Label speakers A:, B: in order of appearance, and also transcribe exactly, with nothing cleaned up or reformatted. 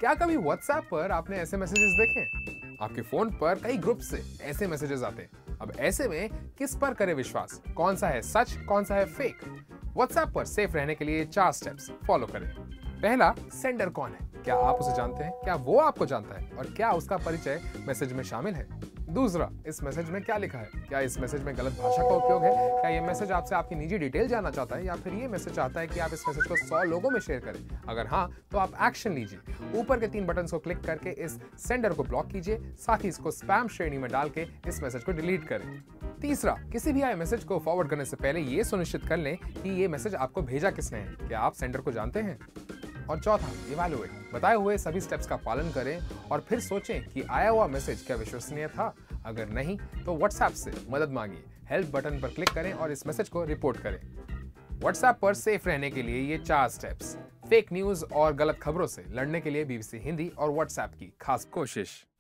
A: क्या कभी व्हाट्सएप पर आपने ऐसे मैसेजेस देखे? आपके फोन पर कई ग्रुप से ऐसे मैसेजेस आते हैं। अब ऐसे में किस पर करें विश्वास? कौन सा है सच, कौन सा है फेक? व्हाट्सएप पर सेफ रहने के लिए चार स्टेप्स फॉलो करें। पहला, सेंडर कौन है? क्या आप उसे जानते हैं? क्या वो आपको जानता है? और क्या उसका परिचय मैसेज में शामिल है? दूसरा, इस मैसेज में क्या लिखा है? क्या इस मैसेज में गलत भाषा का उपयोग है? क्या ये मैसेज आपसे आपकी निजी डिटेल जानना चाहता है, या फिर ये मैसेज चाहता है कि आप इस मैसेज को सौ लोगों में शेयर करें? अगर हाँ, तो आप एक्शन लीजिए। ऊपर के तीन बटन को क्लिक करके इस सेंडर को ब्लॉक कीजिए, साथ ही इसको स्पैम श्रेणी में डाल के इस मैसेज को डिलीट करें। तीसरा, किसी भी आए मैसेज को फॉरवर्ड करने से पहले ये सुनिश्चित कर लें कि ये मैसेज आपको भेजा किसने है। क्या आप सेंडर को जानते हैं? और चौथा, इवैल्यूएट। बताए हुए सभी स्टेप्स का पालन करें और फिर सोचें कि आया हुआ मैसेज क्या विश्वसनीय था। अगर नहीं, तो व्हाट्सएप से मदद मांगिए। हेल्प बटन पर क्लिक करें और इस मैसेज को रिपोर्ट करें। व्हाट्सएप पर सेफ रहने के लिए ये चार स्टेप्स। फेक न्यूज और गलत खबरों से लड़ने के लिए बीबीसी हिंदी और व्हाट्सएप की खास कोशिश।